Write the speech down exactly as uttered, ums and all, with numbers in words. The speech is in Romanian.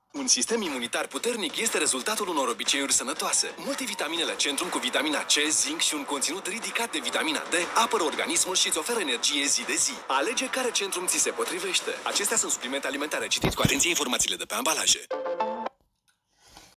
Un sistem imunitar puternic este rezultatul unor obiceiuri sănătoase. Multivitaminele Centrum cu vitamina C, zinc și un conținut ridicat de vitamina D apără organismul și îți oferă energie zi de zi. Alege care Centrum ți se potrivește. Acestea sunt suplimente alimentare. Citiți cu atenție informațiile de pe ambalaje.